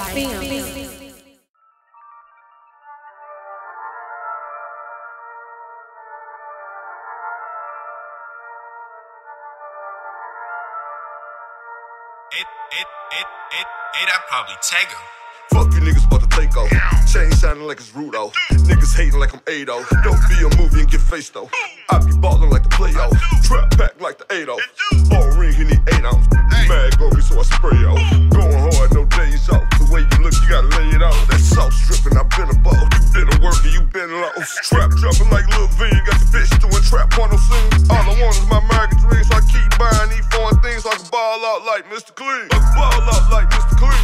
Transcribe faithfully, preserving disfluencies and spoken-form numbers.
Films. It, it, it, it, it, I probably take her. Fuck you niggas about to take off. Chain shining like it's Rudo. Niggas hating like I'm Ado. Don't be a movie and get faced though. I be ballin' like the playoff. Trap pack like the eight oh. Ball ring, he need eight ounce. Mag on me so I spray off. Going hard, no days off. The way you look, you gotta lay it out. That sauce drippin', I been a ball. You been a worker, you been lost. Trap dropping like Lil Veen. Got the bitch doing trap porno scene. All I want is my American dream, so I keep buying these foreign things so I can ball out like Mister Clean. I can ball out like Mister Clean.